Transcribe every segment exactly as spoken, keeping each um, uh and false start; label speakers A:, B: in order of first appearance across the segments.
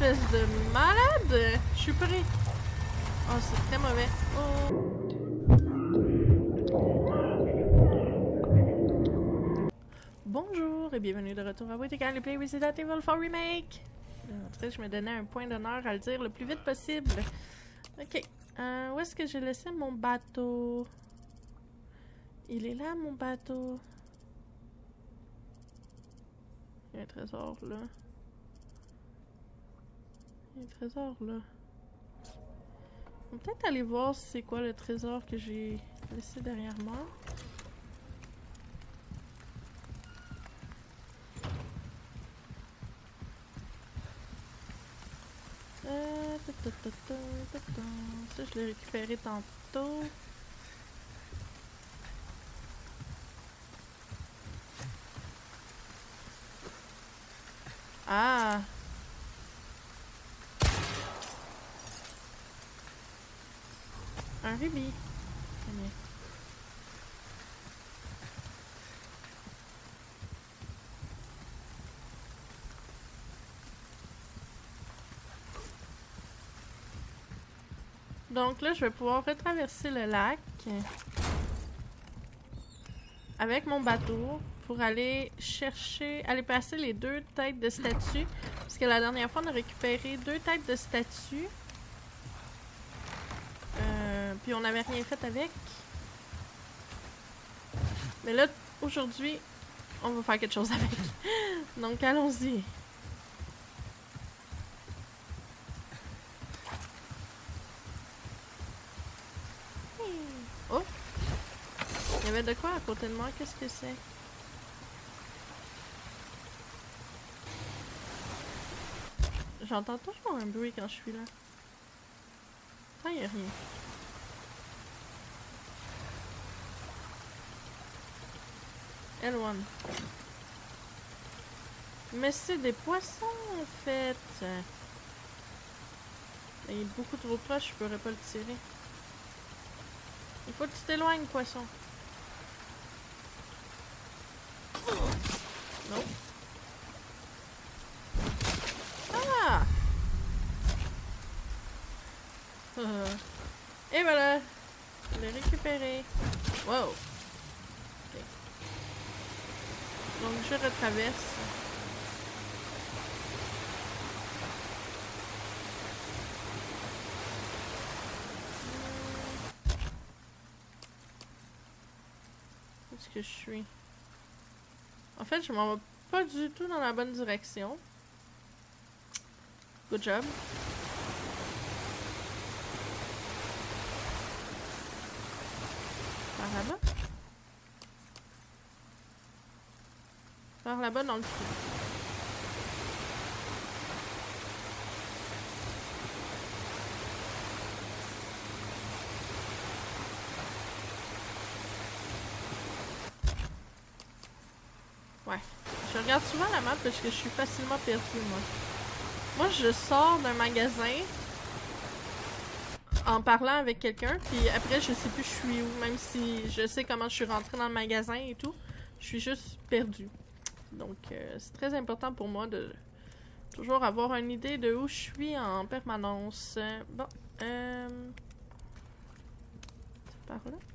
A: espèce de malade! Je suis prêt. Oh, c'est très mauvais. Oh. Bonjour et bienvenue de retour à Wait le Play Resident Evil quatre Remake. En tout cas, je me donnais un point d'honneur à le dire le plus vite possible. Ok. Euh, où est-ce que j'ai laissé mon bateau? Il est là, mon bateau. Il y a un trésor là. Il y a un trésor là. On va peut-être aller voir c'est quoi le trésor que j'ai laissé derrière moi. Euh, ta, ta, ta, ta, ta, ta. Ça, je l'ai récupéré tantôt. Ah! Un rubis. Très bien. Donc là, je vais pouvoir retraverser le lac avec mon bateau pour aller chercher, aller passer les deux têtes de statues. Parce que la dernière fois, on a récupéré deux têtes de statues. Euh, puis on n'avait rien fait avec. Mais là, aujourd'hui, on va faire quelque chose avec. Donc allons-y. Oh! Il y avait de quoi à côté de moi? Qu'est-ce que c'est? J'entends toujours un bruit quand je suis là. Ah, il n'y a rien. L un. Mais c'est des poissons en fait. Il est beaucoup trop proche, je pourrais pas le tirer. Il faut que tu t'éloignes, poisson. Non. Ah! Euh. Et voilà! Je l'ai récupéré. Wow! Okay. Donc je retraverse. Où est-ce que je suis? En fait, je m'en vais pas du tout dans la bonne direction. Good job. Par là-bas? Par là-bas dans le trou. Ouais. Je regarde souvent la map parce que je suis facilement perdue, moi. Moi, je sors d'un magasin en parlant avec quelqu'un, puis après, je sais plus je suis où, même si je sais comment je suis rentrée dans le magasin et tout. Je suis juste perdue. Donc, euh, c'est très important pour moi de toujours avoir une idée de où je suis en permanence. Bon, euh... c'est par là?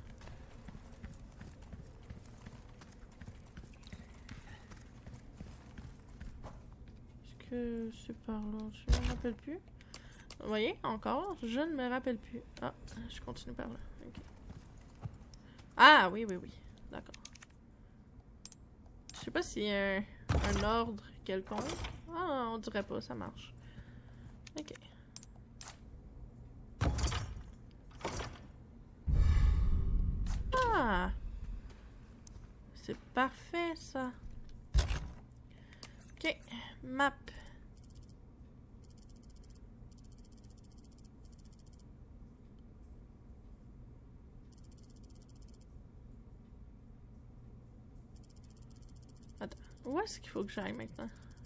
A: Est-ce que c'est par là? Je ne me rappelle plus. Vous voyez, encore, je ne me rappelle plus. Ah, je continue par là. Okay. Ah, oui, oui, oui. D'accord. Je sais pas s'il y a un, un ordre quelconque. Ah, on dirait pas, ça marche. Ok. Ah! C'est parfait, ça. Ok, map. Attends, où est-ce qu'il faut que j'aille maintenant?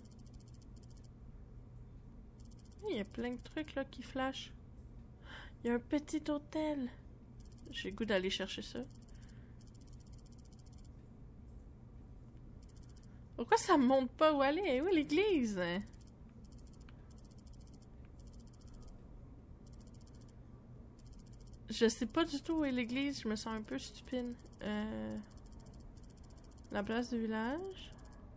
A: Il y a plein de trucs là qui flashent. Il y a un petit hôtel. J'ai le goût d'aller chercher ça. Pourquoi ça me montre pas où aller? Où est l'église? Je sais pas du tout où est l'église, je me sens un peu stupide. Euh... La place du village.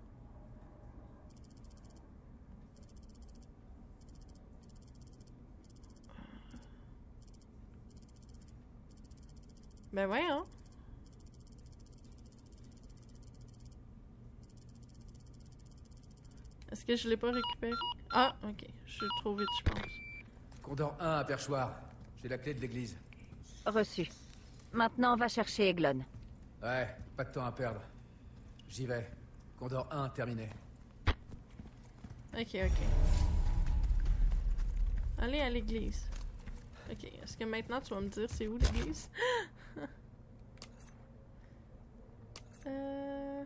A: Ben ouais, hein. Est-ce que je l'ai pas récupéré? Ah, ok. Je suis trop vite, je pense.
B: Condor un à Perchoir. J'ai la clé de l'église.
C: Reçu. Maintenant, va chercher Eglon.
B: Ouais, pas de temps à perdre. J'y vais. Condor un terminé.
A: Ok, ok. Allez à l'église. Ok, est-ce que maintenant tu vas me dire c'est où l'église? euh...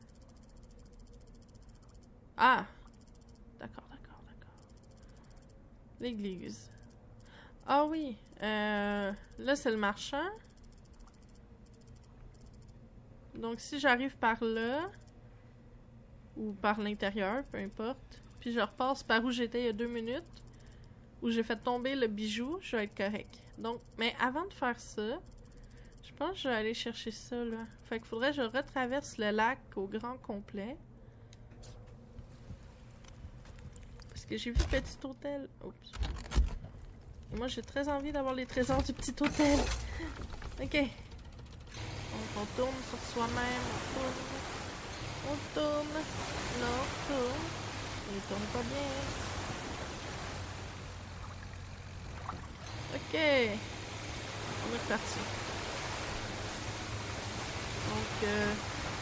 A: Ah! D'accord, d'accord, d'accord. L'église. Ah oui! Euh... Là, c'est le marchand. Donc, si j'arrive par là, ou par l'intérieur, peu importe, puis je repasse par où j'étais il y a deux minutes, où j'ai fait tomber le bijou, je vais être correct. Donc, mais avant de faire ça, je pense que je vais aller chercher ça, là. Fait qu'il faudrait que je retraverse le lac au grand complet. Parce que j'ai vu Petit Hôtel. Oups. Et moi, j'ai très envie d'avoir les trésors du Petit Hôtel. Ok. Donc, on tourne sur soi-même. On tourne. On tourne. Non, on tourne. Il tourne pas bien. Ok. On est reparti. Donc, euh...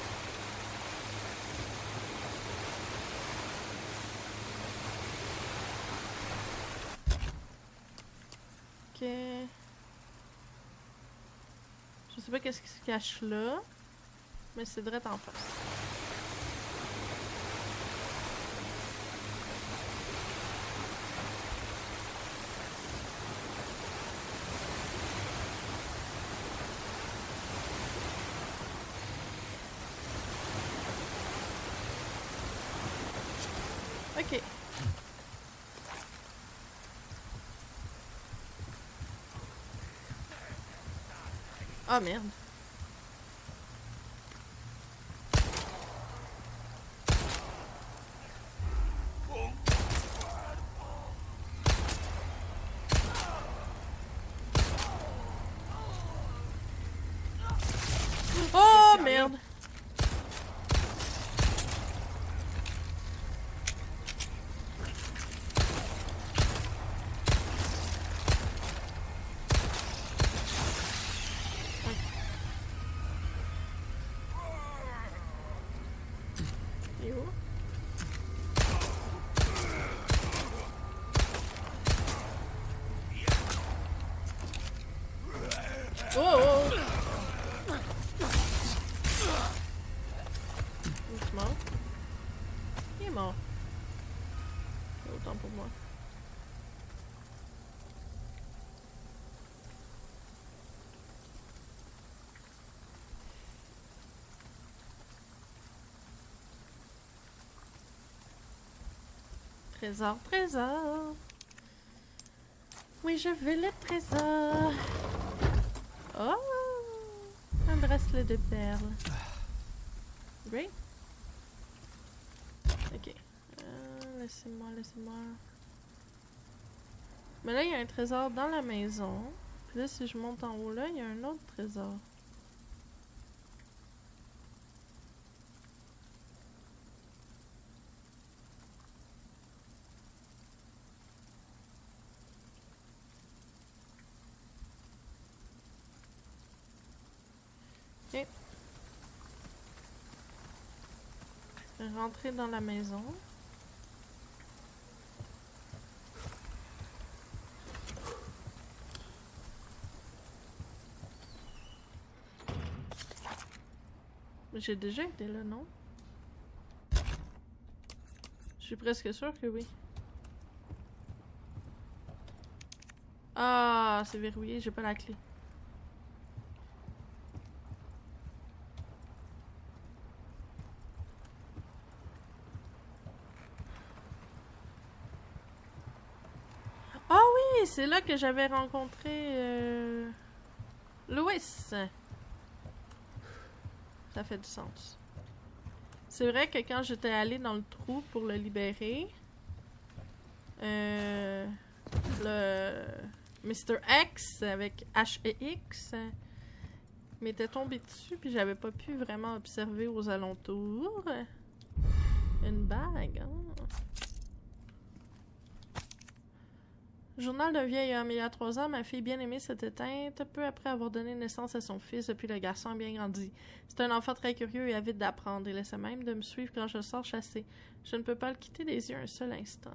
A: ok. Je sais pas qu'est-ce qui se cache là, mais c'est direct en face. Ok. Ah merde. Oh merde. Et où? Oh, oh. Doucement. Il est mort. Autant pour moi. Trésor, trésor. Oui, je veux le trésor. Oh, un bracelet de perles. Great. Ok. Euh, laissez-moi, laissez-moi. Mais là, il y a un trésor dans la maison. Puis là, si je monte en haut là, il y a un autre trésor. Ok. Je vais rentrer dans la maison. J'ai déjà été là, non? Je suis presque sûre que oui. Ah, c'est verrouillé, j'ai pas la clé. Ah oui, c'est là que j'avais rencontré... Euh... Louis! Ça fait du sens. C'est vrai que quand j'étais allée dans le trou pour le libérer, euh, le mister X avec H et X m'était tombé dessus puis j'avais pas pu vraiment observer aux alentours. Une bague, hein? Journal d'un vieil homme. Il y a trois ans, ma fille bien-aimée s'est éteinte peu après avoir donné naissance à son fils. Depuis, le garçon a bien grandi. C'est un enfant très curieux et avide d'apprendre. Il essaie même de me suivre quand je sors chasser. Je ne peux pas le quitter des yeux un seul instant.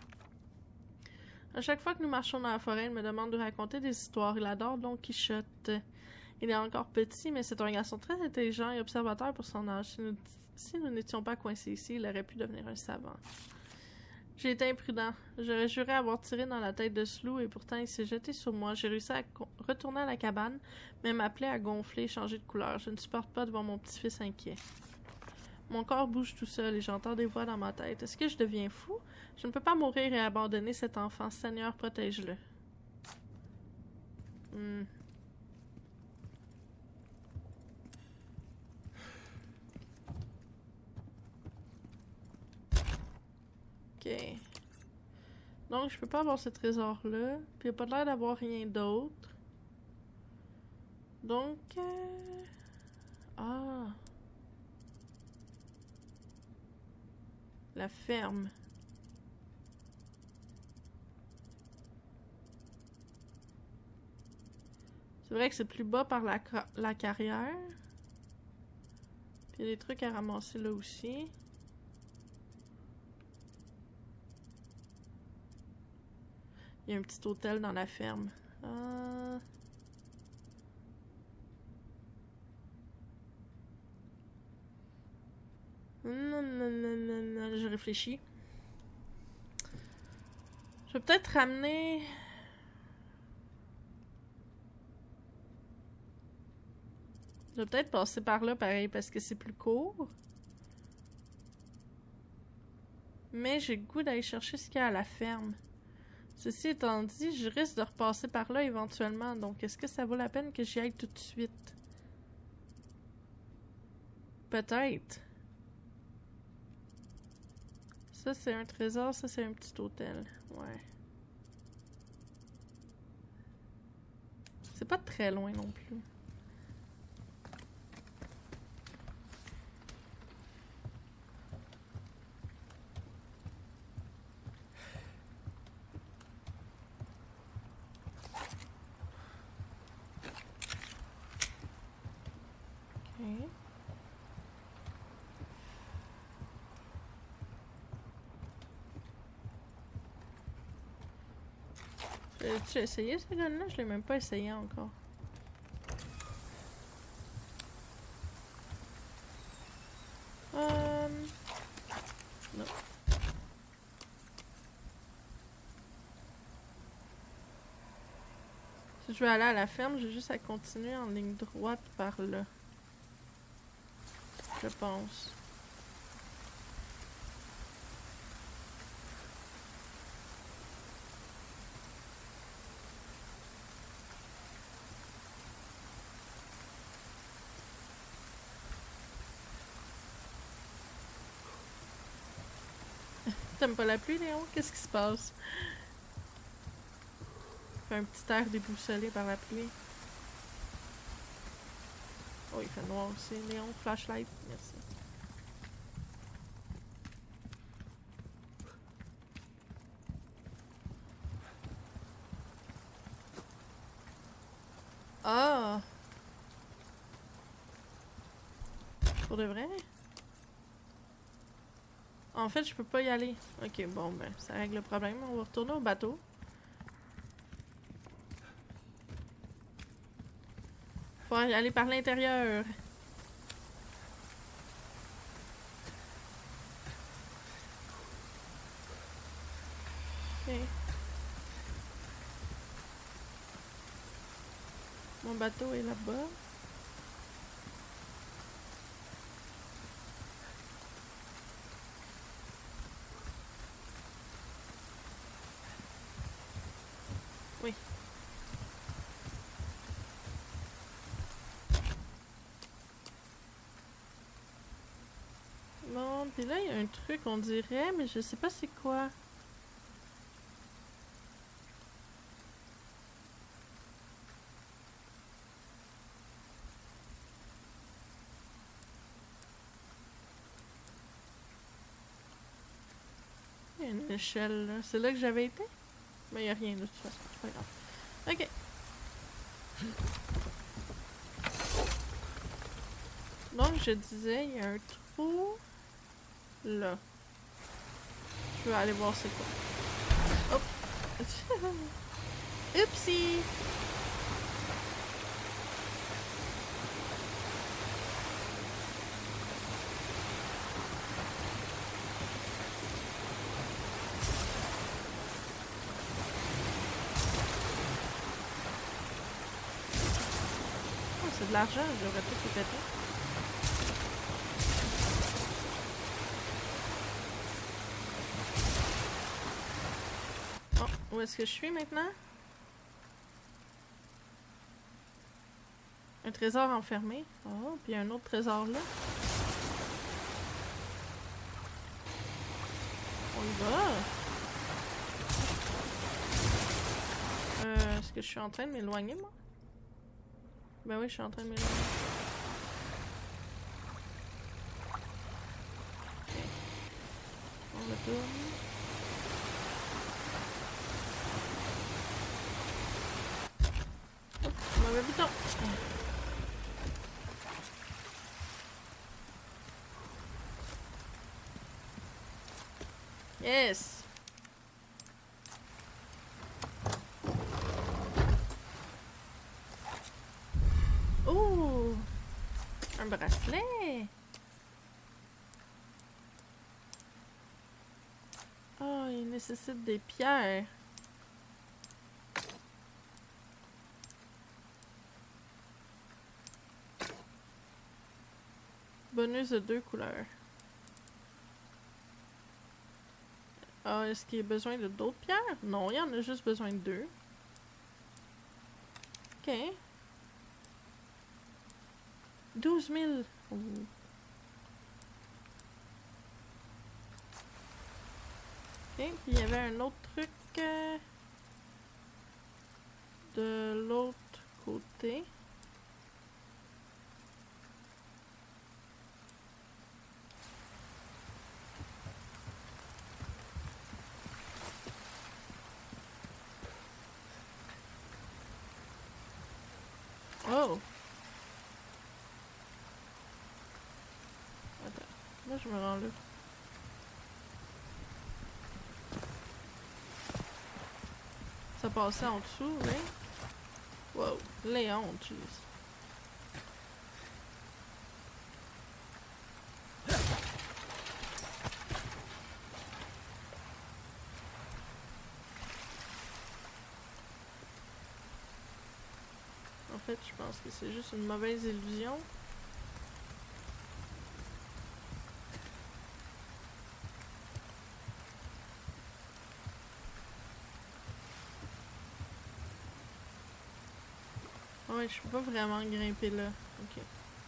A: À chaque fois que nous marchons dans la forêt, il me demande de raconter des histoires. Il adore Don Quichotte. Il est encore petit, mais c'est un garçon très intelligent et observateur pour son âge. Si nous, si nous n'étions pas coincés ici, il aurait pu devenir un savant. J'ai été imprudent. J'aurais juré avoir tiré dans la tête de ce loup et pourtant il s'est jeté sur moi. J'ai réussi à retourner à la cabane, mais ma plaie a gonflé et changé de couleur. Je ne supporte pas de voir mon petit-fils inquiet. Mon corps bouge tout seul et j'entends des voix dans ma tête. Est-ce que je deviens fou? Je ne peux pas mourir et abandonner cet enfant. Seigneur, protège-le. Hmm. Ok. Donc, je peux pas avoir ce trésor-là. Puis, il n'y a pas l'air d'avoir rien d'autre. Donc... Euh... Ah... La ferme. C'est vrai que c'est plus bas par la, la carrière. Puis, il y a des trucs à ramasser là aussi. Il y a un petit hôtel dans la ferme. Ah. Non, non, non, non, non. Je réfléchis. Je vais peut-être ramener... Je vais peut-être passer par là, pareil, parce que c'est plus court. Mais j'ai le goût d'aller chercher ce qu'il y a à la ferme. Ceci étant dit, je risque de repasser par là éventuellement. Donc, est-ce que ça vaut la peine que j'y aille tout de suite? Peut-être. Ça, c'est un trésor. Ça, c'est un petit hôtel. Ouais. C'est pas très loin non plus. As-tu essayé ce gun-là? Je l'ai même pas essayé encore. Euh... Non. Si je veux aller à la ferme, j'ai juste à continuer en ligne droite par là. Je pense. T'aimes pas la pluie, Léon? Qu'est-ce qui se passe? Fait un petit air déboussolé par la pluie. Oh, il fait noir aussi. Léon, flashlight. Merci. Ah! Pour de vrai? En fait, je peux pas y aller. Ok, bon, ben, ça règle le problème. On va retourner au bateau. Faut y aller par l'intérieur. Ok. Mon bateau est là-bas. Oui. Bon, puis là, il y a un truc, on dirait, mais je sais pas c'est quoi. Il y a une échelle, là. C'est là que j'avais été? Mais il n'y a rien de toute façon, c'est pas grave. Ok. Donc, je disais, il y a un trou là. Je vais aller voir c'est quoi. Oh! Oupsie! Oh, c'est de l'argent, j'aurais tout fait péter. Où est-ce que je suis maintenant? Un trésor enfermé. Oh, puis un autre trésor là. On y va. Euh, est-ce que je suis en train de m'éloigner, moi? Ben oui, je suis en train de m'éloigner. Ok. On retourne. Mauvais bouton. Yes. Oh, un bracelet. Oh, il nécessite des pierres. Bonus de deux couleurs. Ah, est-ce qu'il y a besoin de d'autres pierres? Non, il y en a juste besoin de deux. Ok. douze mille. Oh. Ok, puis il y avait un autre truc euh, de l'autre côté. Oh! Attends, là je me rends là. Ça passait en dessous, oui? Wow, Léon, jeez. En fait, je pense que c'est juste une mauvaise illusion. Ouais, je peux pas vraiment grimper là. Ok.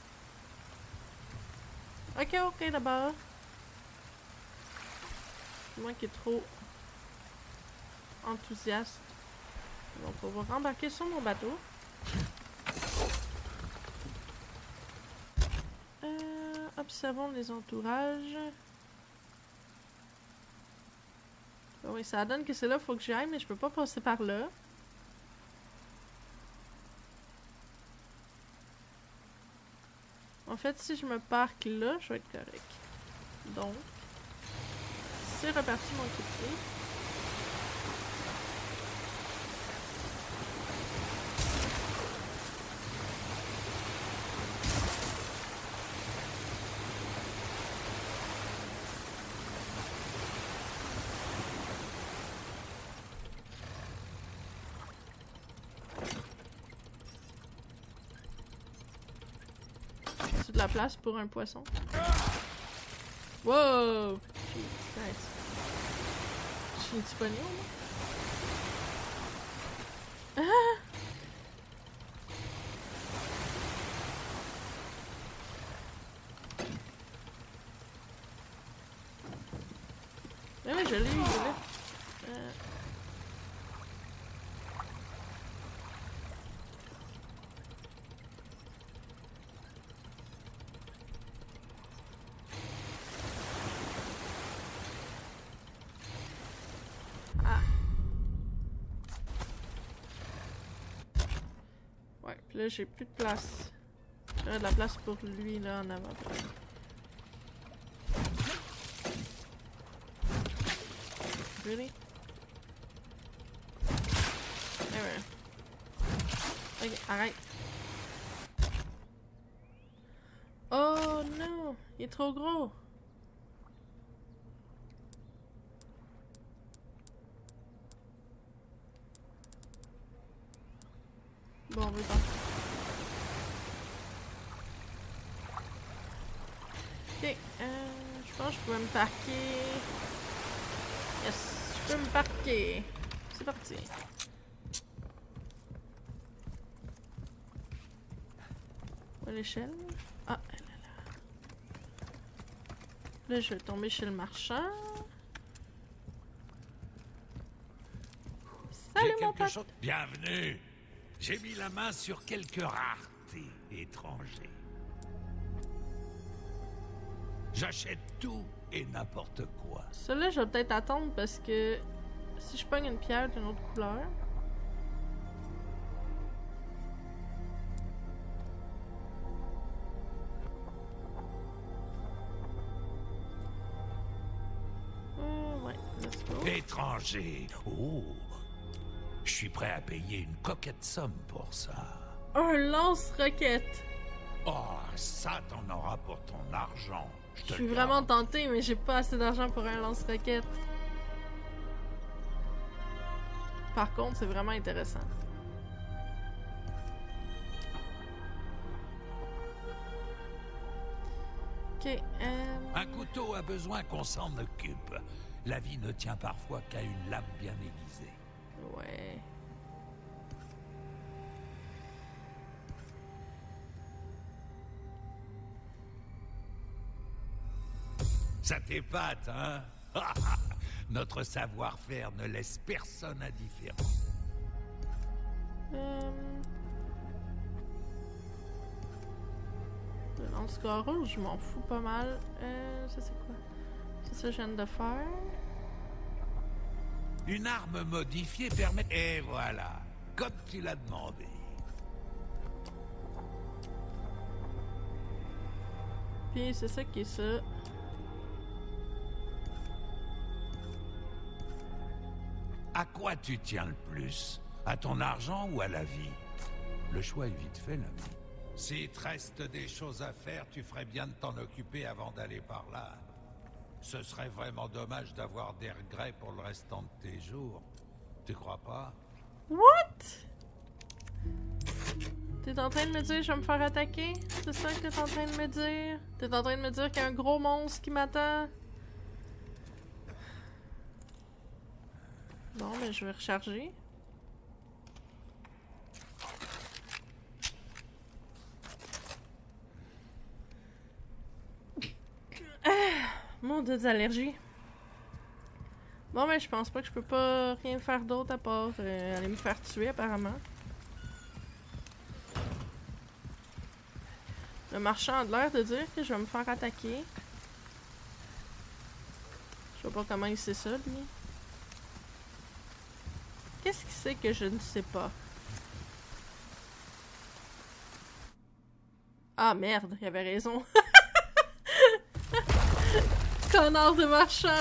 A: Ok, ok, d'abord. C'est moi qui est trop enthousiaste. Donc, on va rembarquer sur mon bateau. Euh, observons les entourages. Ah oui, ça donne que c'est là, faut que j'y aille, mais je peux pas passer par là. En fait, si je me parque là, je vais être correct. Donc, c'est reparti mon coup de pied. C'est de la place pour un poisson. Wow! Nice. Je suis disponible, moi? Ah! je l'ai eu, il est là. Euh... Ah. Ouais, puis là, j'ai plus de place. J'aurais de la place pour lui, là, en avant. Really? Eh ouais. Ok, arrête. Oh non! Il est trop gros! Bon, on veut pas. Ok, euh, je pense que je peux me parquer. Yes, je peux me parquer. C'est parti. Où est l'échelle? Ah, elle est là. Là, je vais tomber chez le marchand. Salut mon pote!
D: Chose... Bienvenue! J'ai mis la main sur quelques raretés étrangers. J'achète tout et n'importe quoi.
A: Celui-là, je vais peut-être attendre parce que si je pogne une pierre d'une autre couleur... Euh, ouais, let's go.
D: Étranger! Oh! Je suis prêt à payer une coquette somme pour ça.
A: Un lance-roquette!
D: Oh, ça, t'en auras pour ton argent. Je,
A: Je suis vraiment tentée, mais j'ai pas assez d'argent pour un lance-roquette. Par contre, c'est vraiment intéressant. Ok, euh...
D: Un couteau a besoin qu'on s'en occupe. La vie ne tient parfois qu'à une lame bien aiguisée.
A: Ouais...
D: Ça t'épate, hein? Notre savoir-faire ne laisse personne indifférent.
A: Euh... Le lance-carreau, je m'en fous pas mal. Euh, ça c'est quoi? C'est ça que je viens de faire.
D: Une arme modifiée permet... Et voilà, comme tu l'as demandé.
A: Puis c'est ça qui est ça.
D: À quoi tu tiens le plus? À ton argent ou à la vie? Le choix est vite fait, l'ami. S'il te reste des choses à faire, tu ferais bien de t'en occuper avant d'aller par là. Ce serait vraiment dommage d'avoir des regrets pour le restant de tes jours. Tu crois pas?
A: What? T'es en train de me dire que je vais me faire attaquer? C'est ça que t'es en train de me dire? T'es en train de me dire qu'il y a un gros monstre qui m'attend? Bon, mais je vais recharger. Ah, mon dieu d'allergie. Bon, mais je pense pas que je peux pas rien faire d'autre à part euh, aller me faire tuer, apparemment. Le marchand a l'air de dire que je vais me faire attaquer. Je sais pas comment il sait ça, lui. Qu'est-ce qu'il sait que je ne sais pas? Ah merde, il avait raison. Connard de marchand.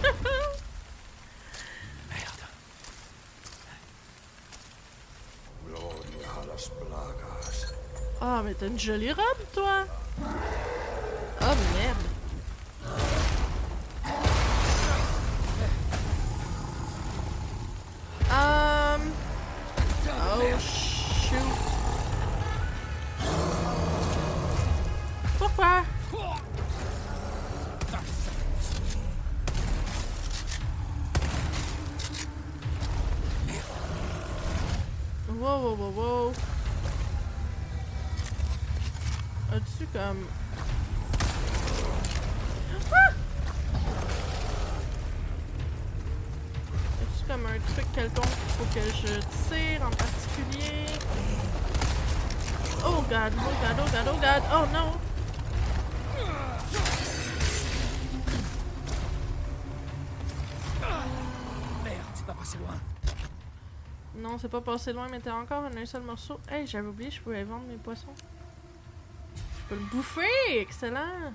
D: Merde.
A: Ah, mais t'as une jolie robe, toi. Oh merde. Um... Oh, shoot. Pourquoi? Wow, wow, wow, wow. As-tu comme... Ah! truc quelconque qu'il faut que je tire en particulier. Oh god, oh god, oh god, oh god, oh non!
B: Merde, c'est pas passé loin.
A: Non, c'est pas passé loin, mais t'as encore un seul morceau. Hey, j'avais oublié, je pouvais vendre mes poissons. Je peux le bouffer! Excellent!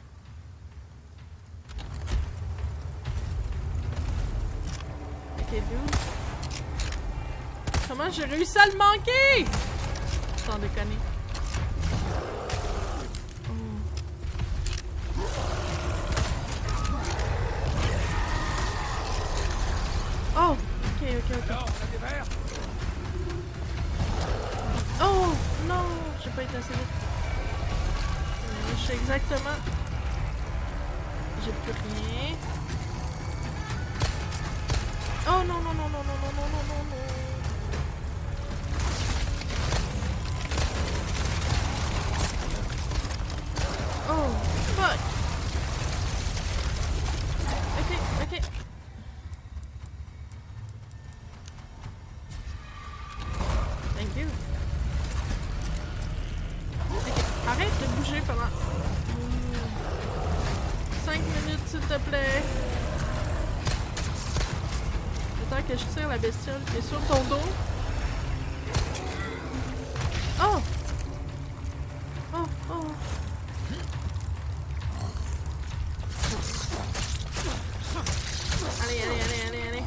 A: Ok, dude. Comment j'ai réussi à le manquer? Sans déconner. Oh! Ok, ok, ok.
B: Alors, t'as des verres?
A: Oh! Non! J'ai pas été assez vite. Mais je sais exactement. J'ai plus rien. Oh non, non, non, non, non, non, non, non, non, non. Oh, fuck! Ok, ok. Thank you. Ok, arrête de bouger pendant cinq minutes, s'il te plaît. Le temps que je tire la bestiole qui est sur ton dos. Oh! Oh, oh! Allez, allez, allez, allez, allez.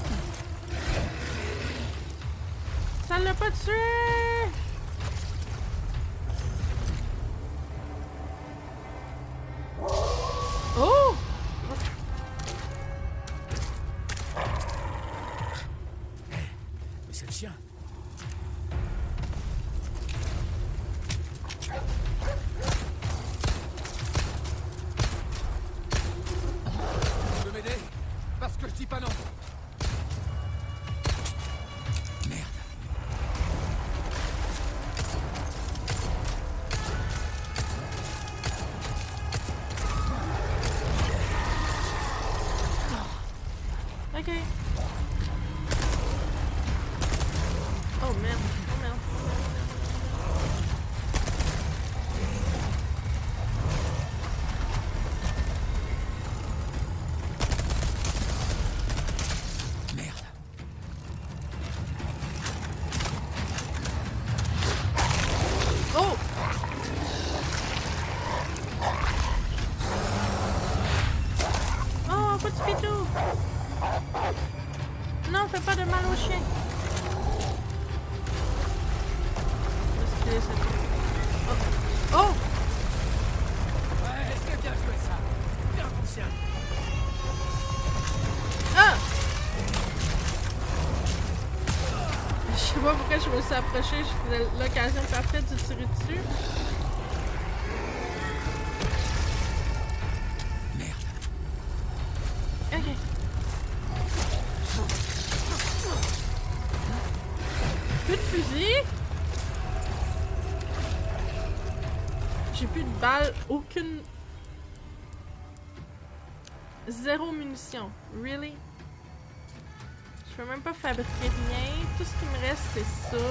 A: Ça l'a pas tué! Oh!
B: Mais c'est le chien. Tu veux m'aider? Parce que je dis pas non. Merde.
A: Ok. Oh merde, oh merde.
B: Merde.
A: Oh! Oh, petit pitou! Non, fais pas de mal au chien. Qu'est-ce que c'est? Oh! Oh!
B: Ouais, c'est bien joué ça. Bien mon chien.
A: Ah! Je sais pas pourquoi je me suis approchée. J'ai l'occasion parfaite de tirer dessus.
B: Merde.
A: Ok. Plus de fusil. J'ai plus de balles, aucune. Zéro munitions. Really? Je peux même pas fabriquer rien. Tout ce qui me reste, c'est ça.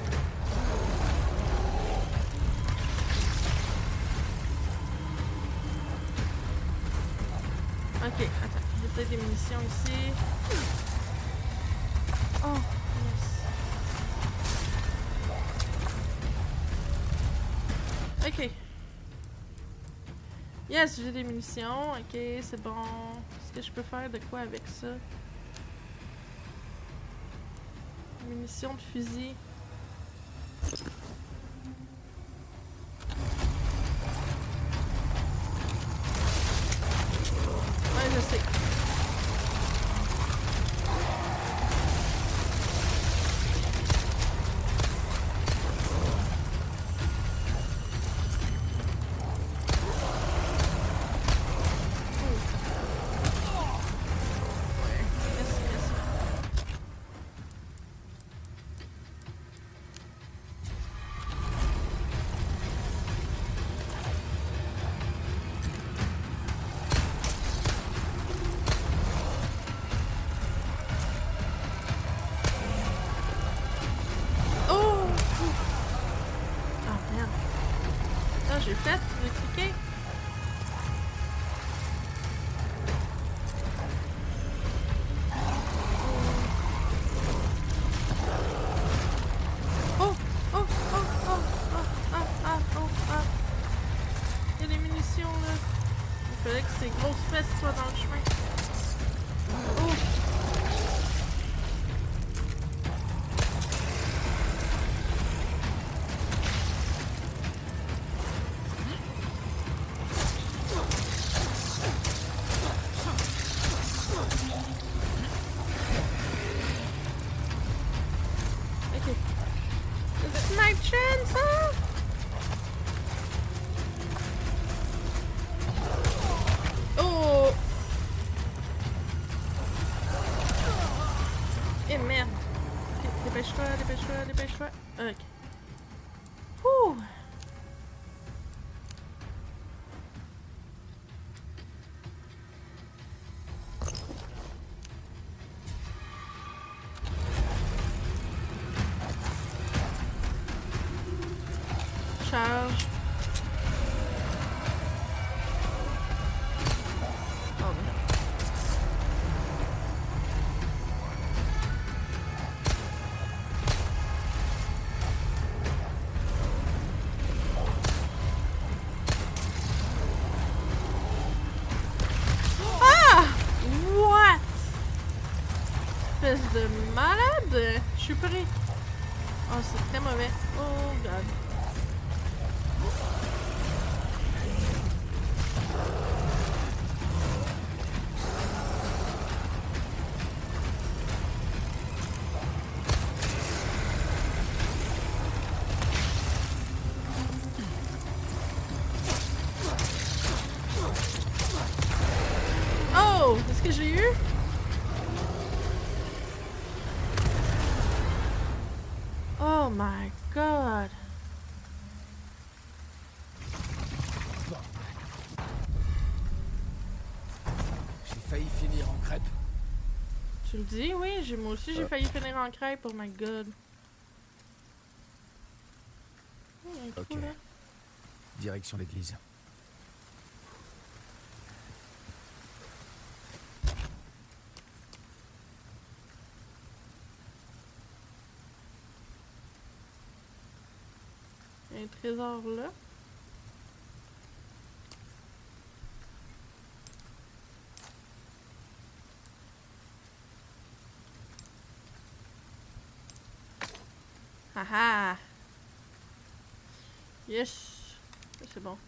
A: Ok, attends. J'ai peut-être des munitions ici. Oh, yes. Ok. Yes, j'ai des munitions. Ok, c'est bon. Est-ce que je peux faire de quoi avec ça? Munitions de fusil. Ouais, je sais. grosse fesse soit dans le chemin. Oh! Ok. Is it my chance, huh? Oh! Eh merde! Ok, dépêche-toi, dépêche-toi, dépêche-toi. Ok. Ouh! Charge. Oh merde. Ah! What? Espèce de malade! Je suis pris. Oh, c'est très mauvais. Oh god. Oh! Est-ce que j'ai eu? Oh my god!
B: J'ai failli finir en crêpe.
A: Tu le dis? Oui, j'ai, moi aussi j'ai failli finir en crêpe, oh my god. Oh, il y a un trou,
B: Ok.
A: là.
B: Direction l'église.
A: Il y a un trésor là. Haha! Yes! Ça, c'est bon.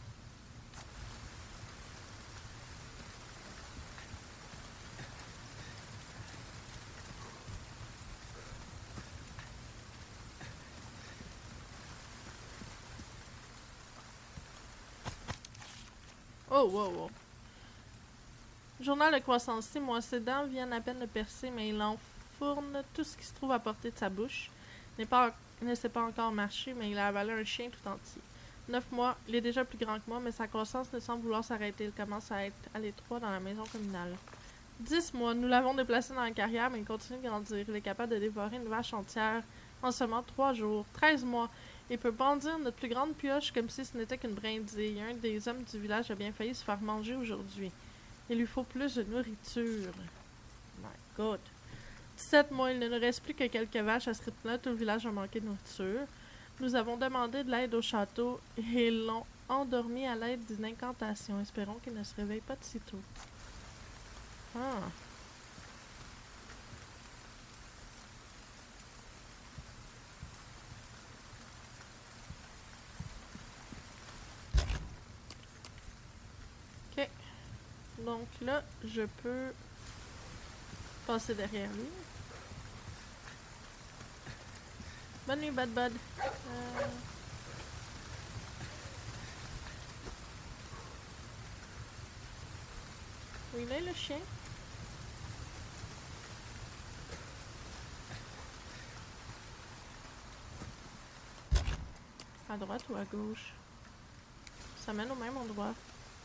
A: Oh, wow, wow. Journal de croissance. Six mois. Ses dents viennent à peine de percer, mais il enfourne tout ce qui se trouve à portée de sa bouche. N'est pas, ne sait pas encore marcher, mais il a avalé un chien tout entier. Neuf mois. Il est déjà plus grand que moi, mais sa croissance ne semble vouloir s'arrêter. Il commence à être à l'étroit dans la maison communale. Dix mois. Nous l'avons déplacé dans la carrière, mais il continue de grandir. Il est capable de dévorer une vache entière en seulement trois jours. Treize mois. Il peut brandir notre plus grande pioche comme si ce n'était qu'une brindille. Un des hommes du village a bien failli se faire manger aujourd'hui. Il lui faut plus de nourriture. My God. dix-sept mois, il ne nous reste plus que quelques vaches à ce rythme-là. Tout le village a manqué de nourriture. Nous avons demandé de l'aide au château et l'ont endormi à l'aide d'une incantation. Espérons qu'il ne se réveille pas de sitôt. Ah. Ok. Donc là, je peux passer derrière lui. Bonne nuit, Bad Bud. Euh... Où il est, le chien? À droite ou à gauche? Ça mène au même endroit.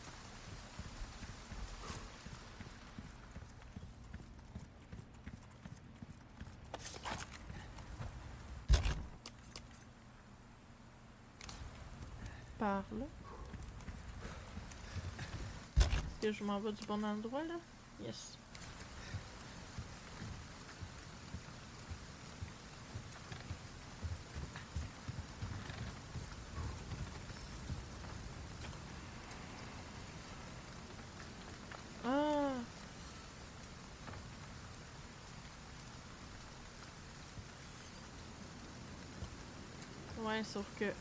A: Par là. Est-ce que je m'en vais du bon endroit là? Yes. Ouais, sauf que...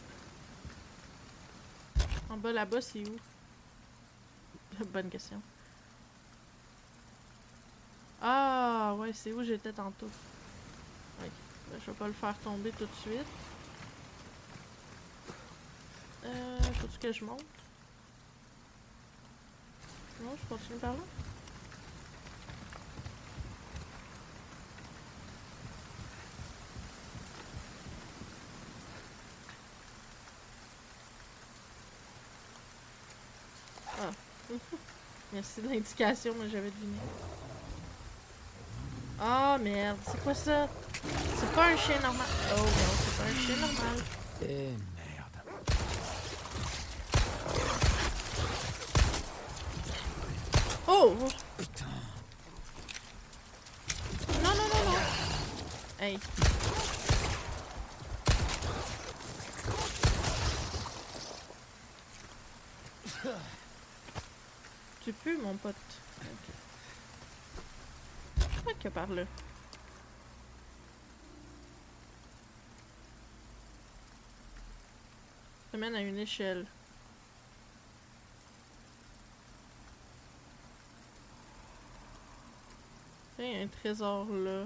A: En bas, là-bas, c'est où? Bonne question. Ah, ouais, c'est où j'étais tantôt. Ok, ben, je vais pas le faire tomber tout de suite. Euh, faut-tu que je monte? Non, je continue par là? Ah. Merci de l'indication, mais j'avais deviné. Ah, oh, merde. C'est quoi ça? C'est pas un chien normal. Oh non, c'est pas un chien normal.
B: Eh merde.
A: Oh!
B: Putain.
A: Non, non, non, non. Hey. Tu pues, mon pote. Ok. Ok, par là. Ça mène à une échelle. Il y a un trésor là.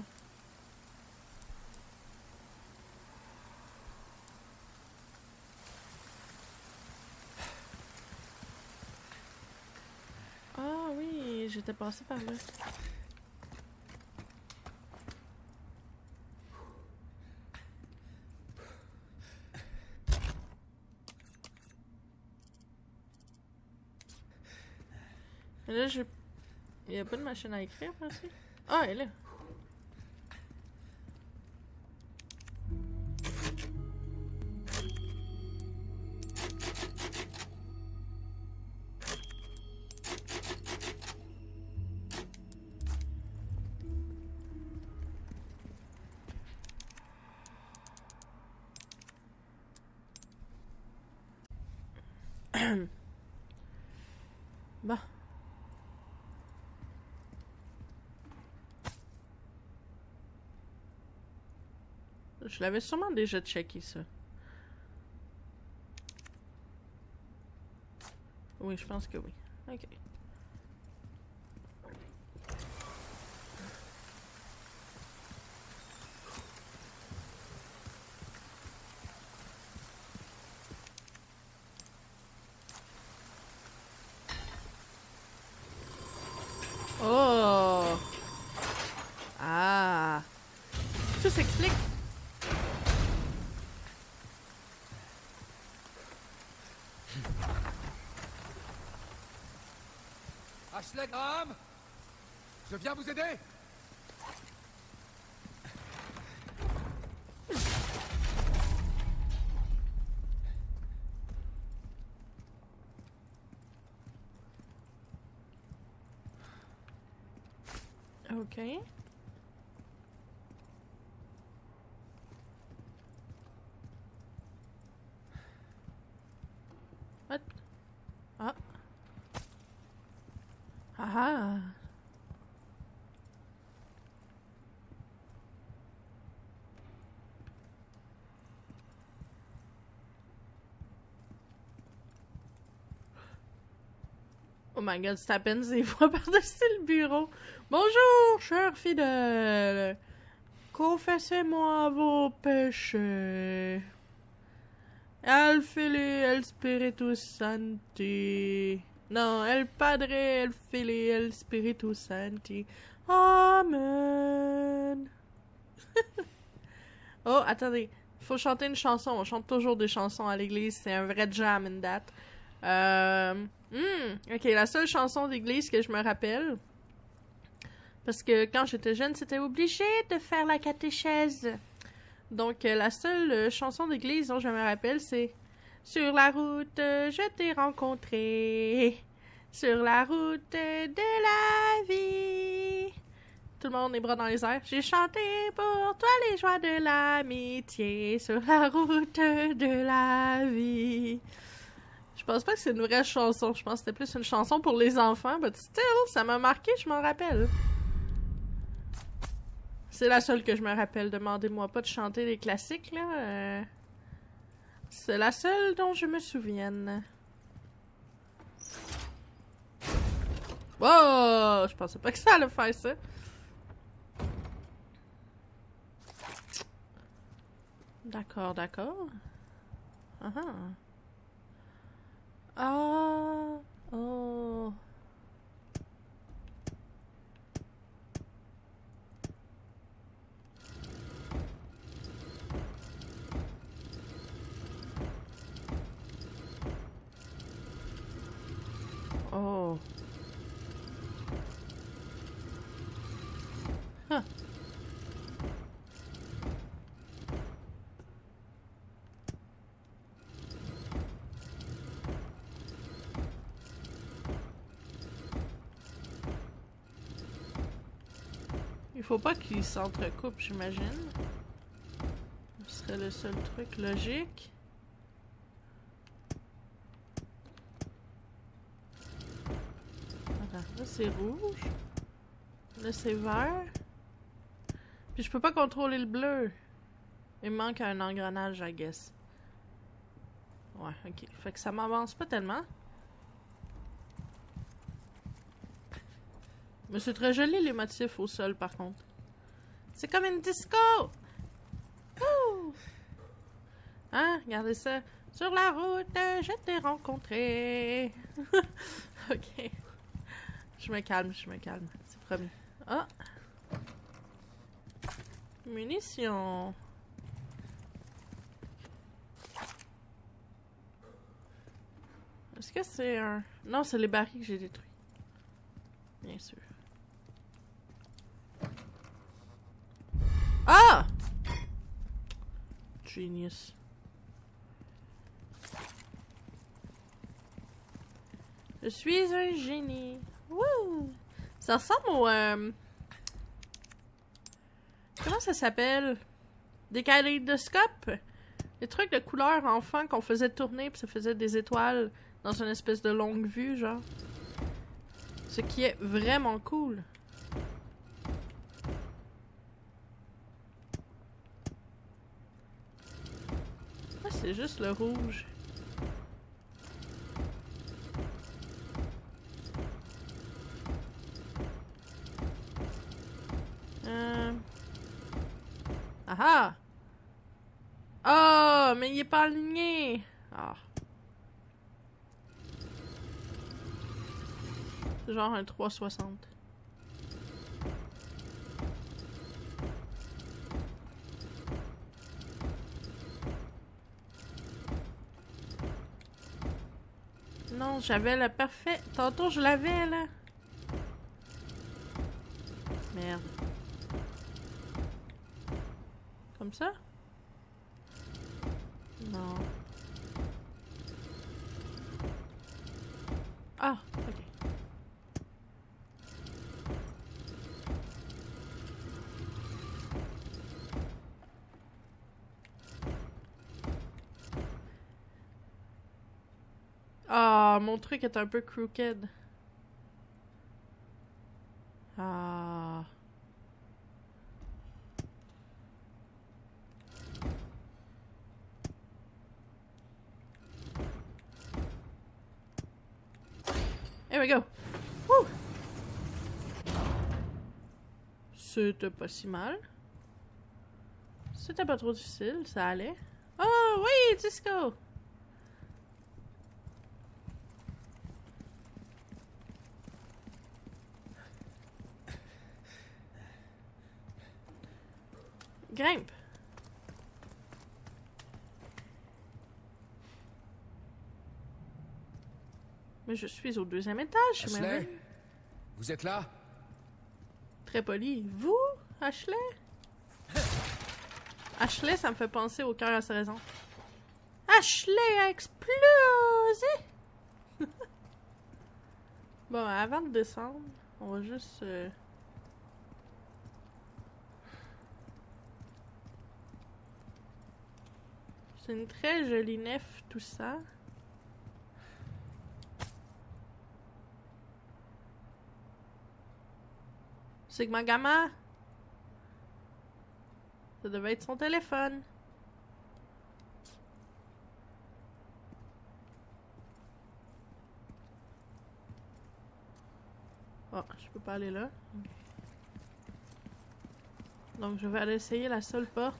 A: Ah oui, j'étais passé par là. Mais là, je... Il n'y a pas de machine à écrire, aussi? Ah, elle est là. Bah. Je l'avais sûrement déjà checké, ça. Oui, je pense que oui. Ok. Oh! Ah! Tout s'explique.
B: Ashley Graham, je viens vous aider.
A: Ok. What? Ah. Ah. Oh my god, c'est à peine des voix par-dessus le bureau. Bonjour, chers fidèles. Confessez-moi vos péchés. El Fili, El Spiritus Sancti. Non, El Padre, El Fili, El Spiritus Sancti. Amen. Oh, attendez. Faut chanter une chanson. On chante toujours des chansons à l'église. C'est un vrai jam in that. Euh... Hmm, ok, la seule chanson d'église que je me rappelle, parce que quand j'étais jeune, c'était obligé de faire la catéchèse. Donc, euh, la seule euh, chanson d'église dont je me rappelle, c'est « Sur la route, euh, je t'ai rencontré, sur la route de la vie. » Tout le monde les bras dans les airs. « J'ai chanté pour toi les joies de l'amitié, sur la route de la vie. » Je pense pas que c'est une vraie chanson. Je pense que c'était plus une chanson pour les enfants. But still, ça m'a marqué, je m'en rappelle. C'est la seule que je me rappelle. Demandez-moi pas de chanter les classiques, là. Euh... C'est la seule dont je me souvienne. Oh! Je pensais pas que ça allait faire ça. D'accord, d'accord. Ah ah. Ah. Oh. Oh. Huh. Il faut pas qu'ils s'entrecoupent, j'imagine. Ce serait le seul truc logique. Attends, là c'est rouge. Là c'est vert. Puis je peux pas contrôler le bleu. Il me manque un engrenage, I guess. Ouais, ok. Fait que ça m'avance pas tellement. Mais c'est très joli les motifs au sol par contre. C'est comme une disco! Ouh! Hein? Regardez ça. Sur la route, je t'ai rencontré. Ok. Je me calme, je me calme. C'est promis. Ah! Munitions. Est-ce que c'est un... Non, c'est les barils que j'ai détruits. Bien sûr. Ah! Genius. Je suis un génie. Wouh! Ça ressemble au... Euh... Comment ça s'appelle? Des kaléidoscopes? Des trucs de couleurs enfant qu'on faisait tourner puis ça faisait des étoiles dans une espèce de longue vue, genre. Ce qui est vraiment cool. Ah, c'est juste le rouge. Euh... Ah ah! Oh, mais il est pas aligné! Ah. C'est genre un trois cent soixante. Non, j'avais le parfait. Tantôt, je l'avais, là. Merde. Comme ça? Non. Ah, ok. Ah, mon truc est un peu crooked. Ah. Here we go. Woo! C'était pas si mal. C'était pas trop difficile, ça allait. Oh oui, disco! Grimpe. Mais je suis au deuxième étage,
B: Ashley,
A: même.
B: vous êtes là?
A: Très poli. Vous, Ashley? Ashley, ça me fait penser au cœur à sa raison. Ashley a explosé! Bon, avant de descendre, on va juste... Euh... C'est une très jolie nef, tout ça. Sigma Gamma. Ça devait être son téléphone. peux pas aller là. Donc je vais aller essayer la seule porte.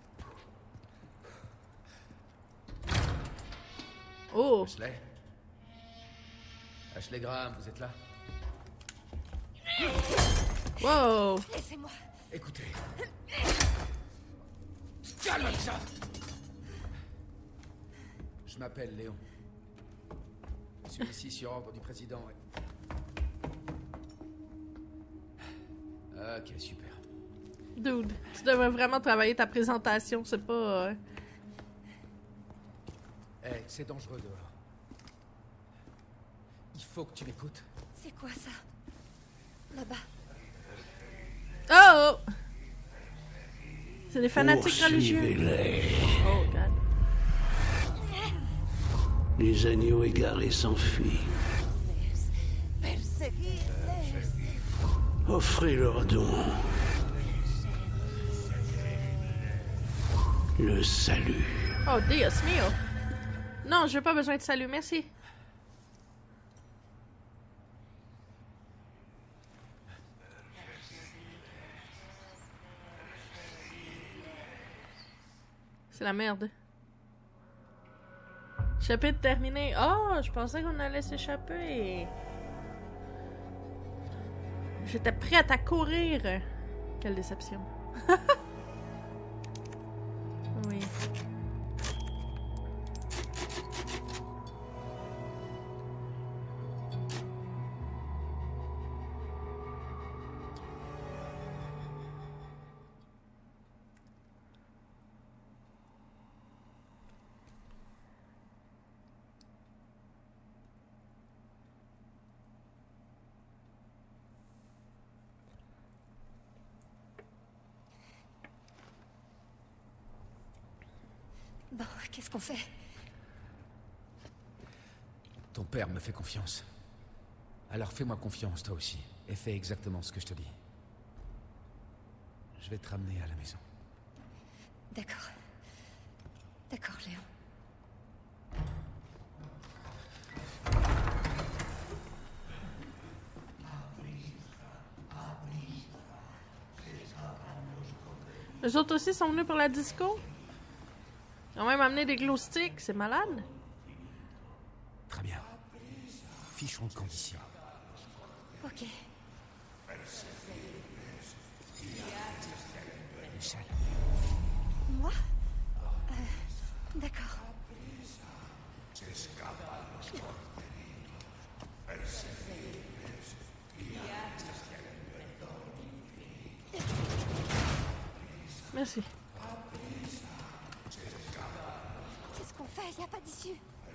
A: Oh!
B: Ashley? Ashley Graham, vous êtes là?
A: Wow!
E: Laissez-moi.
B: Écoutez. Calme ça! Je m'appelle Léon. Je suis ici sur ordre du président. Et... Ok, super.
A: Dude, tu devrais vraiment travailler ta présentation, c'est pas... Euh...
B: Hey, c'est dangereux dehors. Il faut que tu m'écoutes.
E: C'est quoi ça? Là-bas.
A: Oh! C'est des fanatiques religieux.
F: Poursuivez-les.
A: Oh, God.
F: Les agneaux égarés s'enfuient.
E: Perséguez-les.
F: Offrez leur don. Le salut.
A: Oh, Dios mio. Non, j'ai pas besoin de salut, merci. C'est la merde. Chapitre terminé. Oh, je pensais qu'on allait s'échapper. J'étais prête à courir. Quelle déception. Oui.
E: Bon, qu'est-ce qu'on fait?
B: Ton père me fait confiance. Alors fais-moi confiance, toi aussi. Et fais exactement ce que je te dis. Je vais te ramener à la maison.
E: D'accord. D'accord, Léon.
A: Les autres aussi sont venus pour la disco? Ils ont même amené des glow sticks, c'est malade.
B: Très bien. Fichons de conditions.
E: Ok.
B: Michel.
E: Moi? Euh, d'accord.
A: Merci.
E: Qu'est-ce qu'on fait? Y a pas d'issue.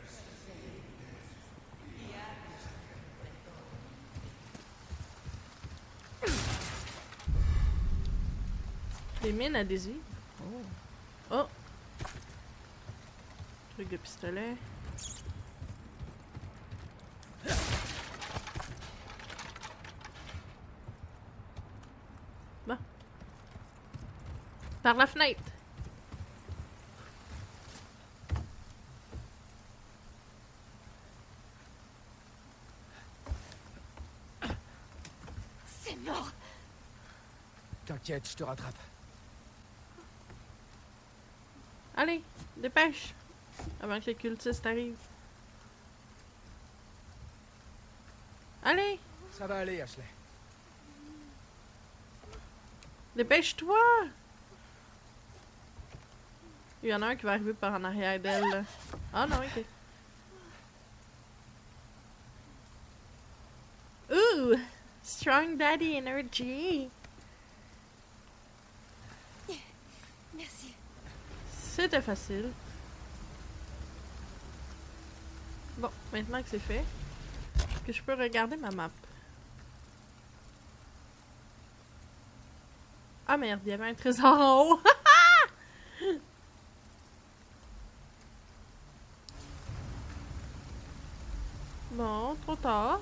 A: Des mines adhésives. Oh. Oh. Truc de pistolet. Bon. Par la fenêtre.
E: C'est mort.
B: T'inquiète, je te rattrape.
A: Allez, dépêche. Avant que les cultistes arrivent. Allez,
B: Ça va aller, Ashley.
A: dépêche-toi. Il y en a un qui va arriver par en arrière d'elle. là. Ah non, ok. Ooh, strong daddy energy.
E: Merci.
A: C'était facile. Bon, maintenant que c'est fait, est-ce que je peux regarder ma map? Ah merde, il y avait un trésor en haut. Bon, trop tard.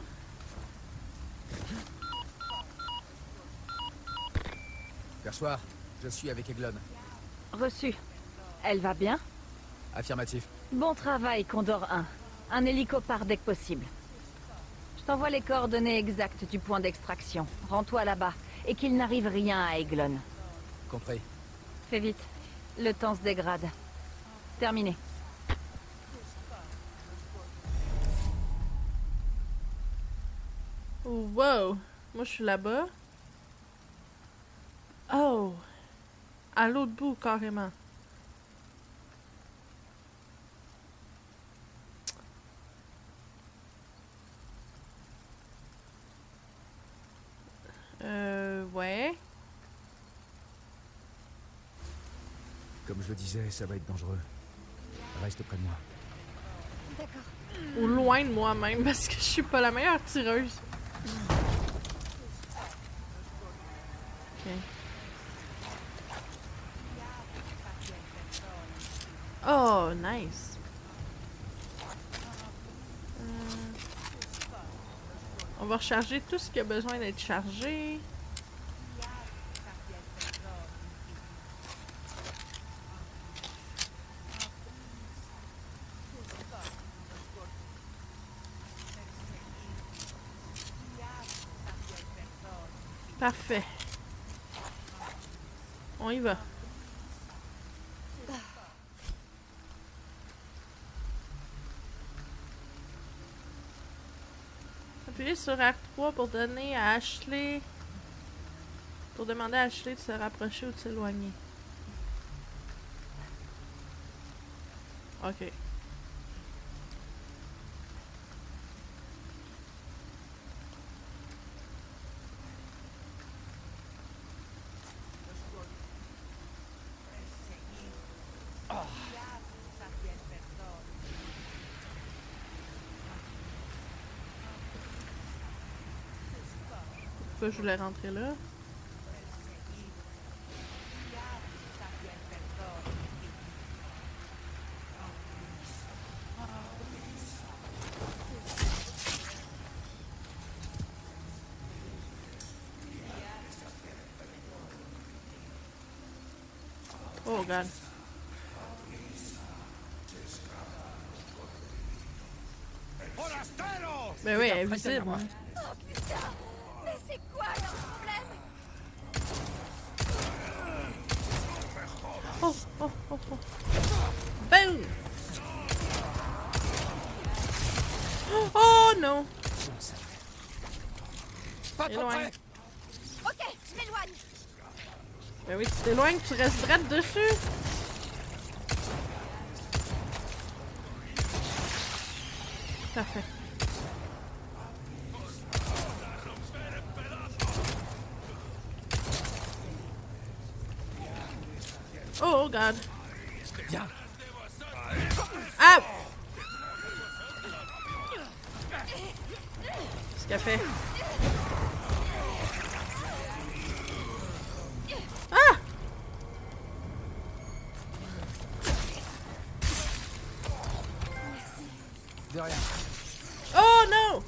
B: Perchoir, je suis avec Eglon.
C: Reçu. Elle va bien?
B: Affirmatif.
C: Bon travail, Condor un. Un hélico part dès que possible. Je t'envoie les coordonnées exactes du point d'extraction. Rends-toi là-bas, et qu'il n'arrive rien à Eglon.
B: Compris.
C: Fais vite. Le temps se dégrade. Terminé.
A: Oh, wow! Moi, je suis là-bas. Oh! À l'autre bout, carrément. Euh, ouais.
B: Comme je le disais, ça va être dangereux. Reste près de moi.
E: D'accord.
A: Ou loin de moi-même, parce que je suis pas la meilleure tireuse. Ok. Oh, nice. Euh... On va recharger tout ce qui a besoin d'être chargé. Parfait. On y va. Appuyez sur R trois pour donner à Ashley... Pour demander à Ashley de se rapprocher ou de s'éloigner. Ok. Pourquoi je voulais rentrer là? Oh god. Ben oui, elle est visible.
E: Oh putain! Mais c'est quoi leur problème?
A: Oh, oh, oh, oh. Boom! Oh non!
D: Pas trop
A: Éloigne.
D: près.
E: Ok, je m'éloigne.
A: Ben oui, tu t'éloignes, tu restes droite dessus. Parfait. Oh, god.
B: Bien.
A: Ah! Qu'est-ce qu'elle fait? Ah!
B: De rien.
A: Oh non!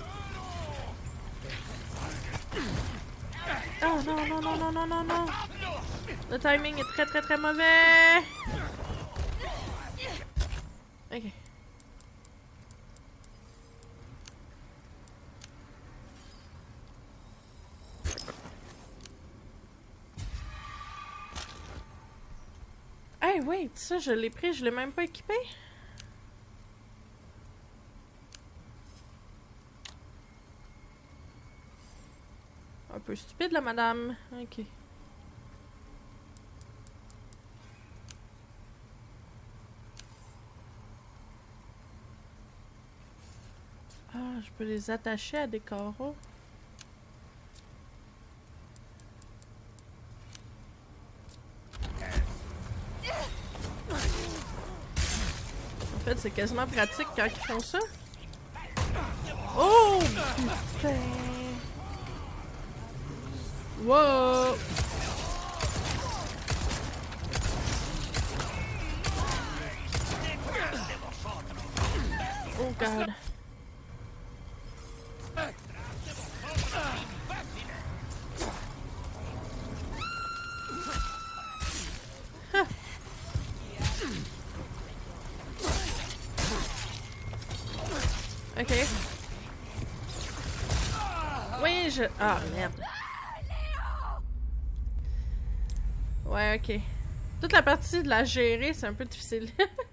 A: Oh non, non, non, non, non, non, non. Le timing est très, très, très mauvais. Ok. Hey, wait, ça, je l'ai pris, je l'ai même pas équipé. Un peu stupide, la madame. Ok. Ah, je peux les attacher à des carreaux. En fait, c'est quasiment pratique quand ils font ça. Oh! Putain! Wow! Oh god. Huh. Ok. je... Ah, merde. Ouais, ok. Toute la partie de la gérer, c'est un peu difficile.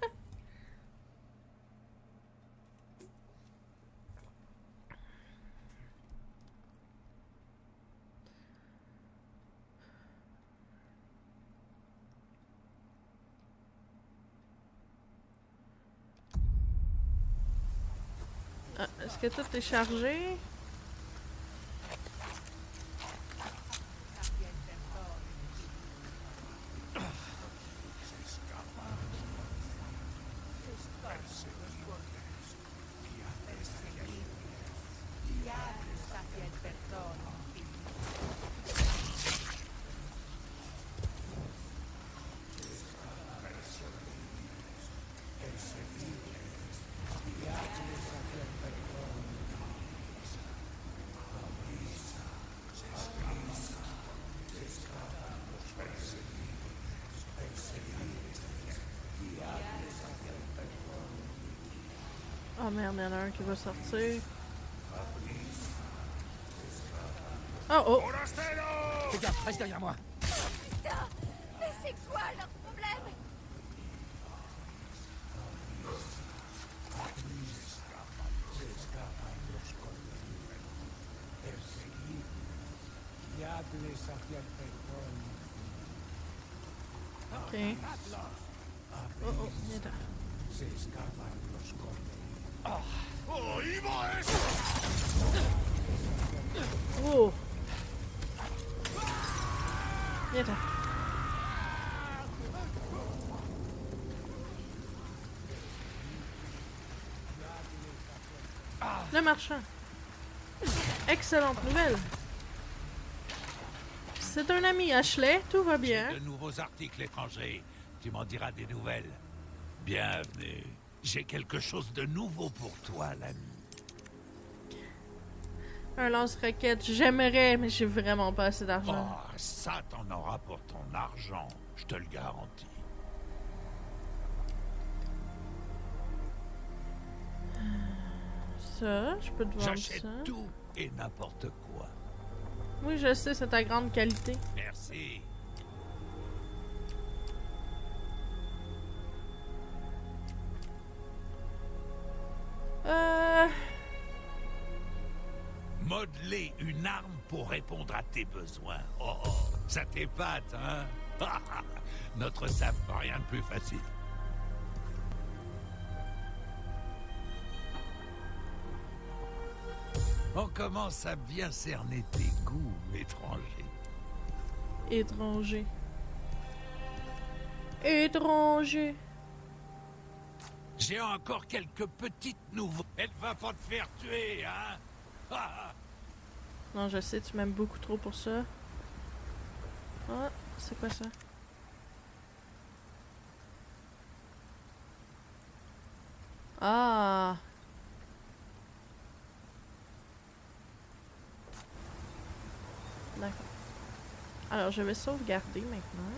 A: Ah, est-ce que tout est chargé? Oh merde, il y en a un qui va sortir. Oh oh!
B: Fais gaffe, reste derrière moi.
E: Putain! Mais c'est quoi leur problème?
A: Ok. Oh oh, viens là. Oh! Viens là. Le marchand. Excellente nouvelle. C'est un ami, Ashley. Tout va bien.
D: De nouveaux articles étrangers. Tu m'en diras des nouvelles. Bienvenue. J'ai quelque chose de nouveau pour toi, l'ami.
A: Un lance-roquette. J'aimerais, mais j'ai vraiment pas assez d'argent.
D: Oh, ça, t'en auras pour ton argent. Je te le garantis.
A: Ça, je peux te vendre
D: J'achète
A: ça.
D: tout et n'importe quoi.
A: Oui, je sais, c'est ta grande qualité.
D: Merci.
A: Euh...
D: Modeler une arme pour répondre à tes besoins. Oh, oh, ça t'épate, hein? Notre sap, rien de plus facile. On commence à bien cerner tes goûts étrangers.
A: Étranger. Étranger.
D: J'ai encore quelques petites nouveautés. Elle va pas te faire tuer, hein?
A: Non, je sais, tu m'aimes beaucoup trop pour ça. Ah, c'est quoi ça? Ah! D'accord. Alors, je vais sauvegarder maintenant.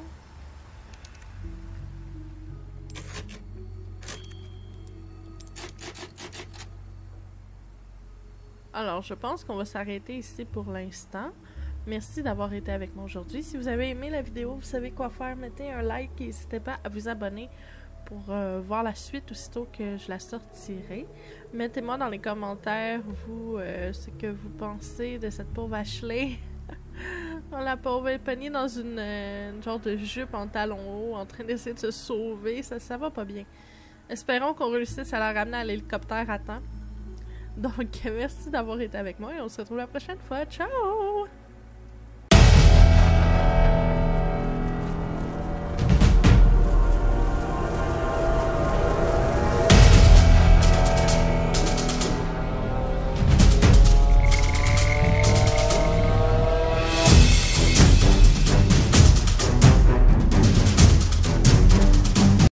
A: Alors, je pense qu'on va s'arrêter ici pour l'instant. Merci d'avoir été avec moi aujourd'hui. Si vous avez aimé la vidéo, vous savez quoi faire. Mettez un like et n'hésitez pas à vous abonner pour euh, voir la suite aussitôt que je la sortirai. Mettez-moi dans les commentaires, vous, euh, ce que vous pensez de cette pauvre Ashley. On la pauvre pognée dans une, euh, une genre de jupe en talons hauts, en train d'essayer de se sauver. Ça, ça va pas bien. Espérons qu'on réussisse à la ramener à l'hélicoptère à temps. Donc, merci d'avoir été avec moi et on se retrouve la prochaine fois. Ciao!